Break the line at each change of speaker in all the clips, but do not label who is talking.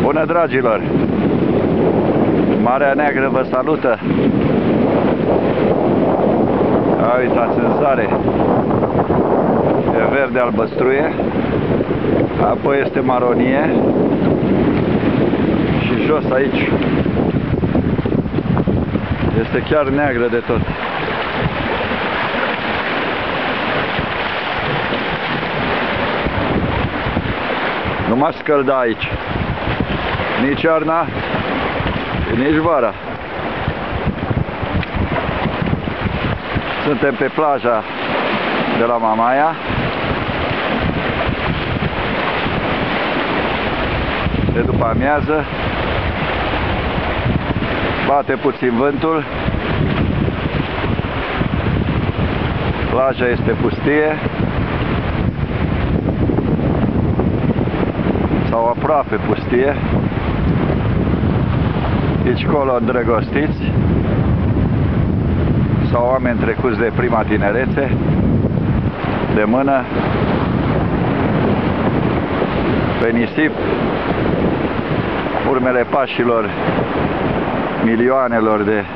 Bună, dragilor! Marea Neagră vă salută! Uitați în zare! E verde albăstruie, apoi este maronie și jos aici este chiar neagră de tot. Nu m-aș scălda aici, nici iarna, nici vara. Suntem pe plaja de la Mamaia. De după amiază. Bate puțin vântul. Plaja este pustie. Sau aproape pustie. Aici colo îndrăgostiți. Sau oameni trecuți de prima tinerețe, de mână, pe nisip, urmele pașilor milioanelor de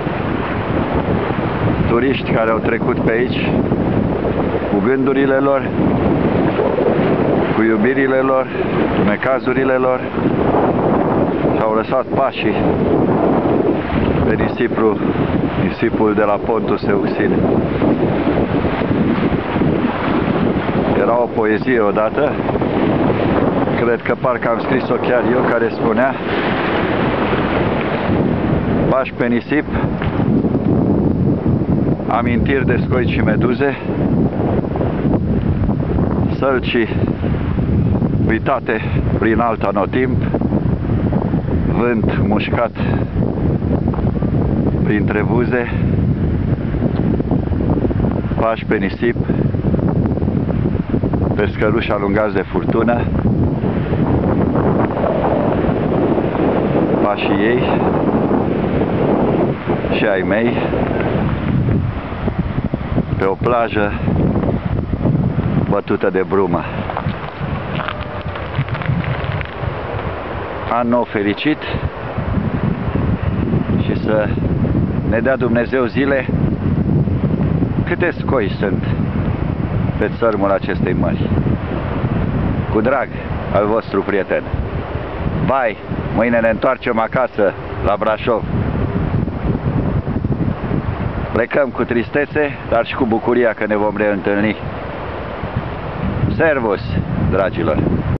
turiști care au trecut pe aici, cu gândurile lor, cu iubirile lor, cu necazurile lor, și-au lăsat pașii pe nisipul de la Pontul Seuxin. Era o poezie odată, cred că parcă am scris-o chiar eu, care spunea: pași pe nisip, amintiri de scoici și meduze, sălci uitate prin alt anotimp, vânt mușcat printre buze, pași pe nisip, pescăruși alungați de furtună, pașii ei și ai mei, pe o plajă bătută de brumă. An nou fericit și să ne dea Dumnezeu zile. Câte scoi sunt pe țărmul acestei mări. Cu drag, al vostru prieten. Bye! Mâine ne întoarcem acasă, la Brașov. Plecăm cu tristețe, dar și cu bucuria că ne vom reîntâlni. Servus, dragilor!